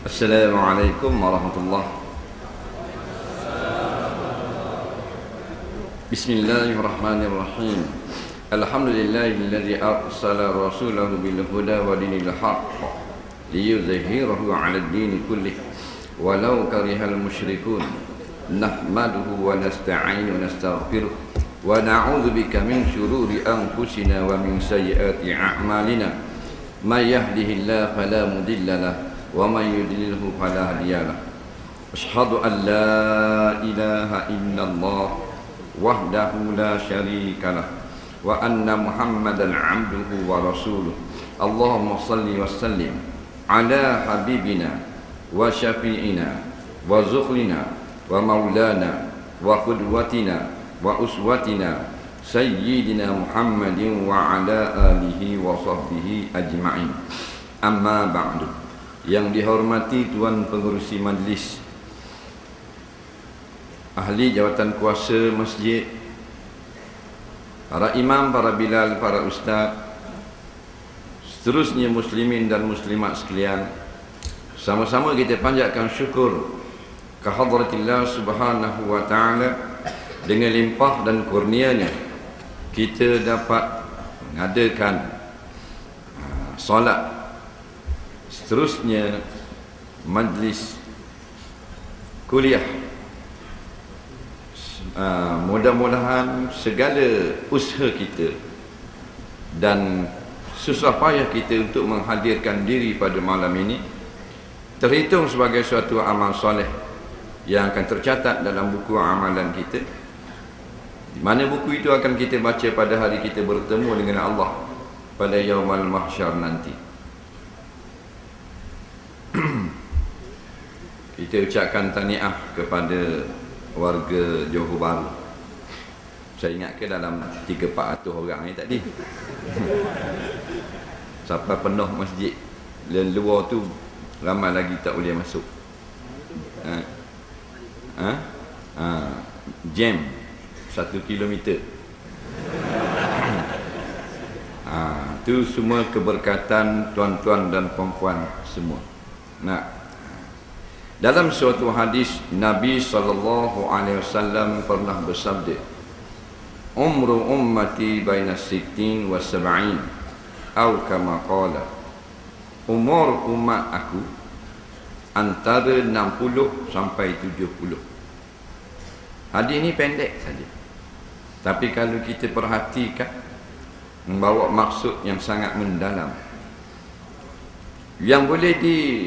Assalamualaikum warahmatullahi. Bismillahirrahmanirrahim. Alhamdulillahilladzi arsala rasulahu bil huda wa dinil haqq liyudhhirahu 'alad dini kullih walau karihal musyrikun. Nahmaduhu wa nasta'inu wa nastaghfiruh wa na'udzu bika min shururi anfusina wa min sayyiati a'malina. May yahdihillahu fala mudilla lahu wa may yudlilhu fala hadiya lahu. Asyhadu an la ilaha illallah wahdahu la syarika lah wa anna Muhammadan 'abduhu wa rasuluh. Allahumma shalli wa sallim ala habibina wa syafi'ina wa zukhlina wa maulana wa qudwatina wa uswatina sayyidina Muhammadin wa ala alihi wa sahbihi ajma'in. Amma ba'du. Yang dihormati Tuan Pengerusi Majlis, ahli jawatan kuasa masjid, para imam, para bilal, para ustaz, seterusnya muslimin dan muslimat sekalian, sama-sama kita panjatkan syukur ke hadratillah subhanahu wa ta'ala. Dengan limpah dan kurnianya kita dapat mengadakan solat, seterusnya majlis kuliah. Mudah-mudahan segala usaha kita dan susah payah kita untuk menghadirkan diri pada malam ini terhitung sebagai suatu amal soleh yang akan tercatat dalam buku amalan kita, di mana buku itu akan kita baca pada hari kita bertemu dengan Allah pada yaumul mahsyar nanti. Kita ucapkan tahniah kepada warga Johor Bahru. Saya ingat ke dalam 300-400 orang ni tadi. Sampai penuh masjid. Dan luar tu ramai lagi tak boleh masuk. Jam 1 kilometer. Itu semua keberkatan tuan-tuan dan puan-puan semua. Dalam suatu hadis Nabi SAW pernah bersabda, umru ummati baina sittin wa sab'in, atau kama qala, umur umat aku antara 60 sampai 70. Hadis ini pendek saja, tapi kalau kita perhatikan membawa maksud yang sangat mendalam yang boleh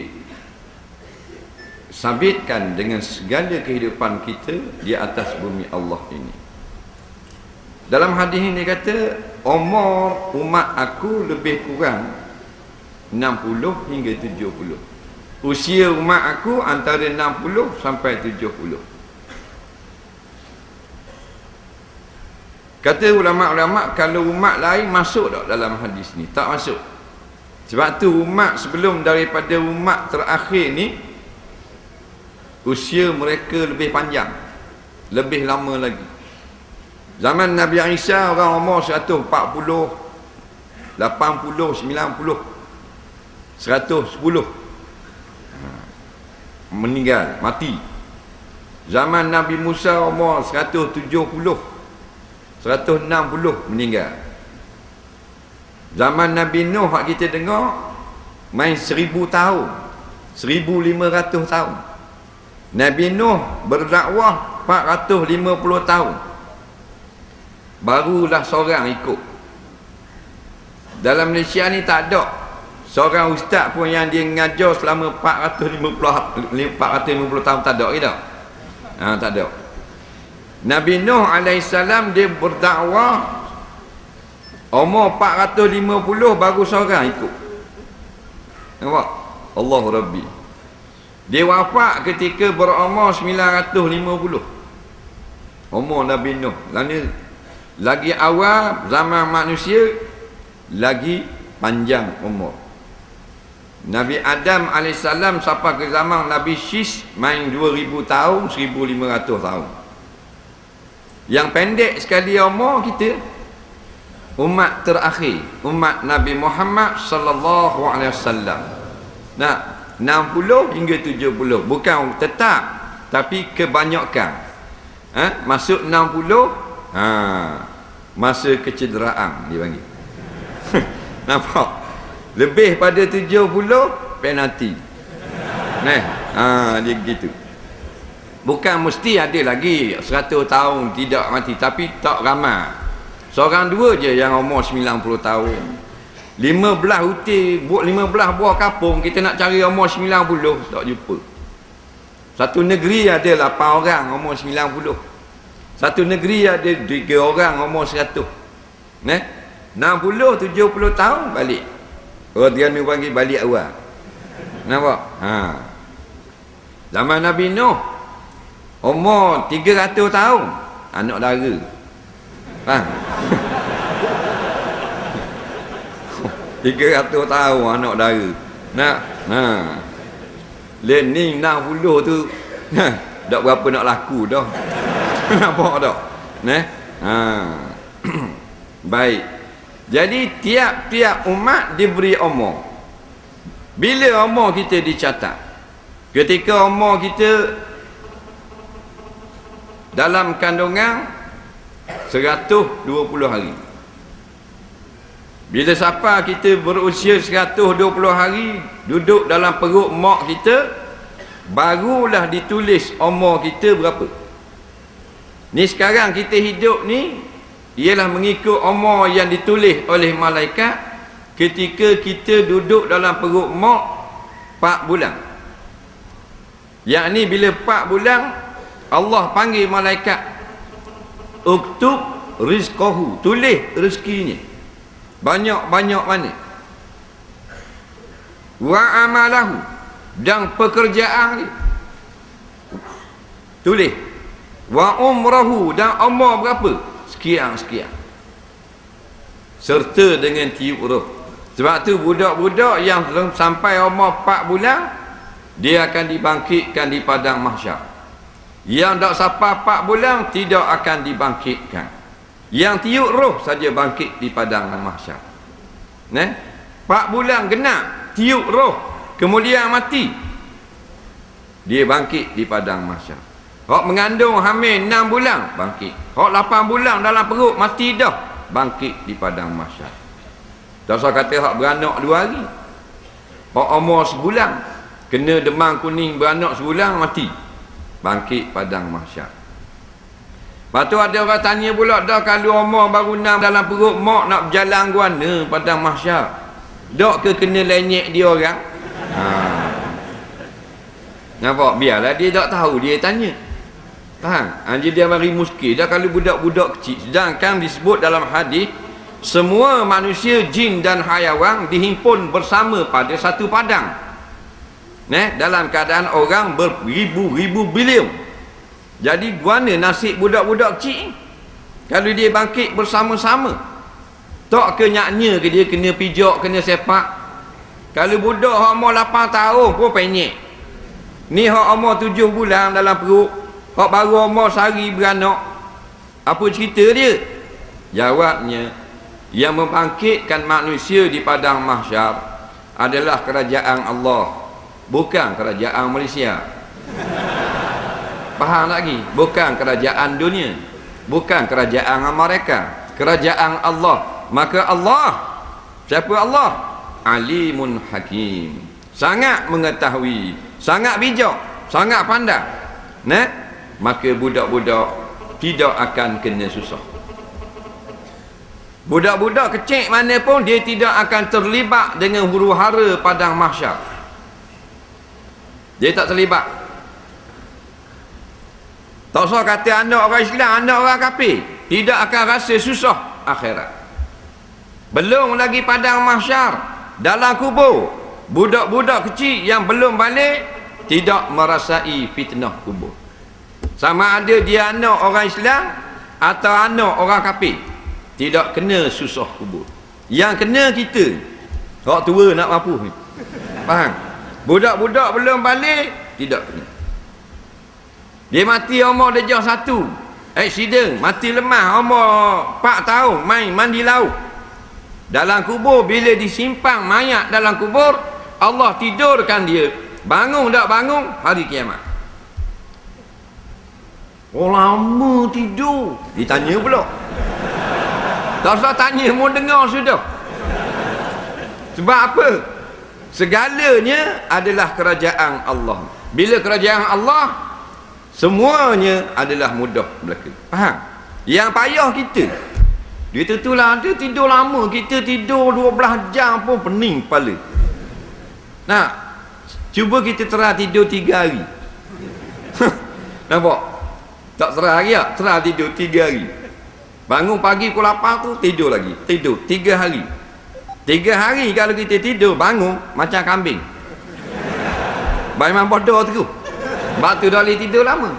sabitkan dengan segala kehidupan kita di atas bumi Allah ini. Dalam hadis ini dia kata umur umat aku lebih kurang 60 hingga 70. Usia umat aku antara 60 sampai 70. Kata ulama-ulama, kalau umat lain masuk tak dalam hadis ni? Tak masuk. Sebab tu umat sebelum daripada umat terakhir ni, usia mereka lebih panjang, lebih lama lagi. Zaman Nabi Isa orang umur 140, 80, 90, 110 meninggal, mati. Zaman Nabi Musa umur 170, 160 meninggal. Zaman Nabi Nuh hak kita dengar main 1000 tahun, 1500 tahun. Nabi Nuh berdakwah 450 tahun. Barulah seorang ikut. Dalam Malaysia ni tak ada seorang ustaz pun yang dia mengajar selama 450 tahun, tak ada ke tak? Tak ada. Nabi Nuh AS dia berdakwah umur 450, baru seorang ikut. Nampak? Allahu Rabbi. Dia wafat ketika berumur 950. Umur Nabi Nuh. Lagi awal zaman manusia, lagi panjang umur. Nabi Adam AS sampai ke zaman Nabi Syis main 2000 tahun, 1500 tahun. Yang pendek sekali umur kita, umat terakhir, umat Nabi Muhammad sallallahu alaihi wasallam. 60 hingga 70. Bukan tetap, tapi kebanyakan. Masuk 60, masa kecederaan dia panggil. Nampak? Lebih pada 70, penalti. Dia gitu. Bukan mesti ada lagi 100 tahun tidak mati, tapi tak ramai. Seorang dua je yang umur 90 tahun. 15 huti, 15 buah kampung, kita nak cari umur 90, tak jumpa. Satu negeri ada 8 orang umur 90. Satu negeri ada 3 orang umur 100. 60, 70 tahun balik. Orang Terengganu panggil balik awal. Nampak? Zaman Nabi Nuh, umur 300 tahun, anak dara. Faham? 300 tahun anak dara. Learning 60 tu tak berapa nak laku dah. Nampak tak? Baik. Jadi tiap-tiap umat diberi umur. Bila umur kita dicatat? Ketika umur kita dalam kandungan 120 hari. Bila siapa kita berusia 120 hari, duduk dalam perut mak kita, barulah ditulis umur kita berapa. Ni sekarang kita hidup ni ialah mengikut umur yang ditulis oleh malaikat ketika kita duduk dalam perut mak 4 bulan. Yakni bila 4 bulan, Allah panggil malaikat, uktub rizqahu, tulis rezekinya. Banyak-banyak mana. Wa amalahu, dan pekerjaan dia. Tulis. Wa umrahu, dan umur berapa? Sekian-sekian. Serta dengan tiup roh. Sebab tu budak-budak yang sampai umur 4 bulan, dia akan dibangkitkan di padang mahsyar. Yang tak sampai 4 bulan tidak akan dibangkitkan. Yang tiup roh saja bangkit di padang mahsyar. 4 bulan genap tiup roh, kemudian mati, dia bangkit di padang mahsyar. Hak mengandung hamil 6 bulan bangkit. Hak 8 bulan dalam perut mati dah, bangkit di padang mahsyar. Tak usah kata hak beranak 2 hari. Hak umur sebulan kena demam kuning, beranak sebulan mati, bangkit padang mahsyar. Lepas tu ada orang tanya pula, dah kalau umur baru 6 dalam perut mak nak berjalan ke mana padang mahsyar? Dak ke kena lenyek dia orang? Nampak? Biarlah dia tak tahu, dia tanya. Faham? Jadi dia mari muskil dah kalau budak-budak kecil. Sedangkan disebut dalam hadis, semua manusia, jin dan hayawan dihimpun bersama pada satu padang. Dalam keadaan orang beribu-ribu bilion. Jadi guana nasib budak-budak kecil kalau dia bangkit bersama-sama? Tak ke nyaknya ke dia kena pijak, kena sepak? Kalau budak hak umur 8 tahun pun penyek. Ni hak umur 7 bulan dalam perut, hak baru umur sehari beranak. Apa cerita dia? Jawabnya, yang membangkitkan manusia di padang mahsyar adalah kerajaan Allah, bukan kerajaan Malaysia. Faham lagi? Bukan kerajaan dunia, bukan kerajaan Amerika, kerajaan Allah. Maka Allah, siapa Allah? Alimun Hakim, sangat mengetahui, sangat bijak, sangat pandai. Maka budak-budak tidak akan kena susah. Budak-budak kecil mana pun dia tidak akan terlibat dengan huru-hara padang mahsyar. Dia tak terlibat. Tak usah kata anak orang Islam, anak orang kafir, tidak akan rasa susah akhirat. Belum lagi padang mahsyar, dalam kubur, budak-budak kecil yang belum balik tidak merasai fitnah kubur. Sama ada dia anak orang Islam atau anak orang kafir, tidak kena susah kubur. Yang kena kita, orang tua nak mampu. Faham? Budak-budak belum balik tidak kena. Dia mati umur darjah 1, aksiden, mati lemah umur 4 tahun, main mandi laut. Dalam kubur, bila disimpang mayat dalam kubur, Allah tidurkan dia Bangun tak bangun, hari kiamat. Oh, lama tidur. Ditanya pula. Tak usah tanya, mau dengar sudah. Sebab apa? Segalanya adalah kerajaan Allah. Bila kerajaan Allah, semuanya adalah mudah berlaku. Faham? Yang payah kita, dia tentulah dia tidur lama. Kita tidur 12 jam pun pening kepala. Nah, cuba kita terah tidur 3 hari. Nampak? Tak serah hari tak? Serah tidur 3 hari. Bangun pagi pukul 8 tu tidur lagi. Tidur 3 hari. 3 hari kalau kita tidur bangun macam kambing. Memang bodoh tu. Sebab tu dah boleh tidur lama.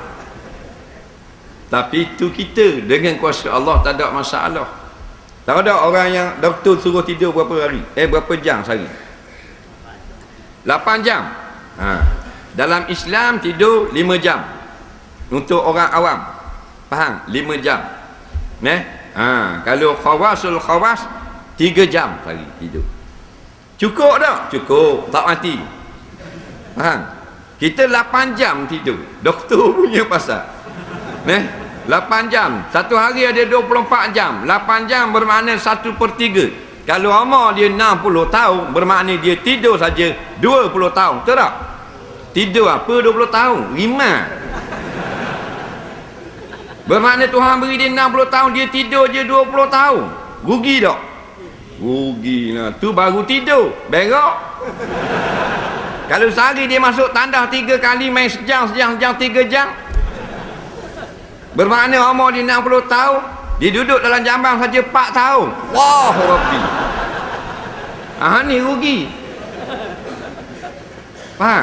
Tapi itu kita dengan kuasa Allah tak ada masalah. Tak ada orang yang doktor suruh tidur berapa hari? Berapa jam sehari? 8 jam. Dalam Islam tidur 5 jam. Untuk orang awam. Faham? 5 jam. Kalau khawasul khawas 3 jam sehari tidur. Cukup tak? Cukup. Tak mati. Faham? Kita 8 jam tidur. Doktor punya pasal. 8 jam. Satu hari ada 24 jam. 8 jam bermakna 1/3. Kalau umur dia 60 tahun, bermakna dia tidur saja 20 tahun. Betul tak? Tidur apa 20 tahun? 5. Bermakna Tuhan beri dia 60 tahun, dia tidur je 20 tahun. Rugi tak? Rugi lah. Tu baru tidur. Berak. Kalau sehari dia masuk tandas 3 kali, main sejam 3 jam. Bermakna umur dia 60 tahun, dia duduk dalam jamban saja 4 tahun. Wah, Rabbi. Ni rugi. Faham?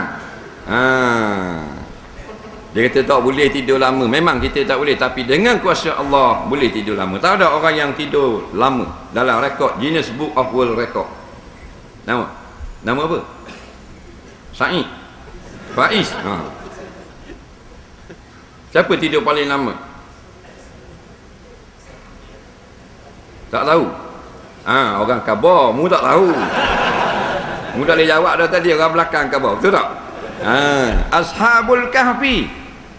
Dia kata tak boleh tidur lama. Memang kita tak boleh, tapi dengan kuasa Allah boleh tidur lama. Tak ada orang yang tidur lama dalam rekod Guinness Book of World Record. Nama apa? Said Faiz. Siapa tidur paling lama? Tak tahu. Orang khabar, mu tak tahu. Mu tak boleh jawab dah tadi, orang belakang khabar. Betul tak? Ashabul Kahfi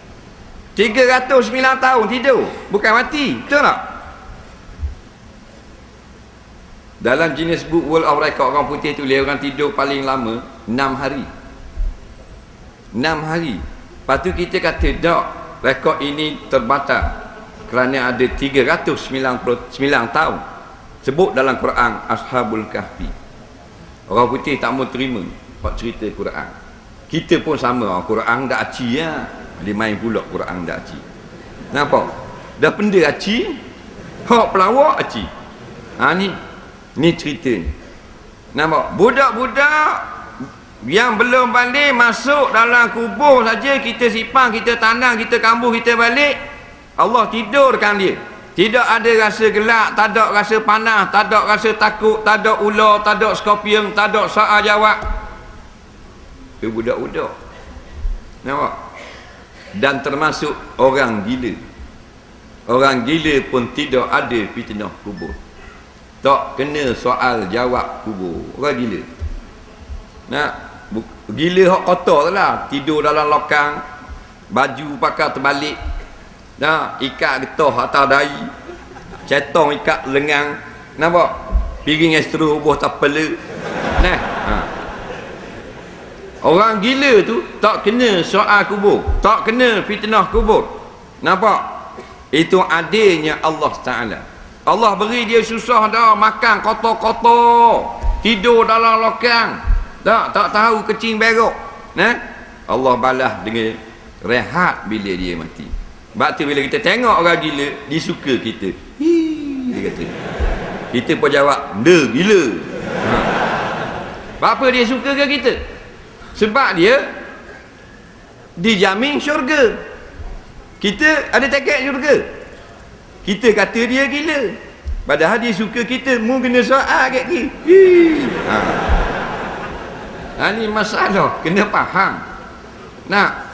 309 tahun tidur, bukan mati. Betul tak? Dalam Guinness Book World of Record, orang putih tulis orang tidur paling lama 6 hari. 6 hari. Lepas tu kita kata tak, rekod ini terbatal kerana ada 399 tahun sebut dalam Quran Ashabul Kahfi. Orang putih tak mau terima buat cerita Quran. Kita pun sama, Quran dah aci ya. Dia main pula Quran dah aci. Nampak? Dah benda aci, hak pelawak aci. Ni cerita ni. Nampak? Budak-budak yang belum balik masuk dalam kubur saja, kita simpan, kita tanam, kita kambuh, kita balik, Allah tidurkan dia. Tidak ada rasa gelak, tak ada rasa panas, tak ada rasa takut, tak ada ular, tak ada skorpion, tak ada soal jawab. Itu budak-budak. Nampak? Dan termasuk orang gila. Orang gila pun tidak ada fitnah kubur. Tak kena soal jawab kubur. Orang gila. Gila hak kotor lah. Tidur dalam lokang, baju pakai terbalik, ikat getah atas dahi, cetong ikat lengan. Nampak? Piring estro buah tapela. Orang gila tu tak kena soal kubur, tak kena fitnah kubur. Nampak? Itu adilnya Allah Ta'ala. Allah beri dia susah dah, makan kotor-kotor, tidur dalam lokang, tak tahu kecing berok. Allah balas dengan rehat bila dia mati. Sebab tu bila kita tengok orang gila, dia suka kita. Dia kata. Kita pun jawab, dia gila. Apa dia suka ke kita? Sebab dia dijamin syurga. Kita ada tiket syurga. Kita kata dia gila, padahal dia suka kita. Mu kena soal kat dia. Ini masalah, kena faham.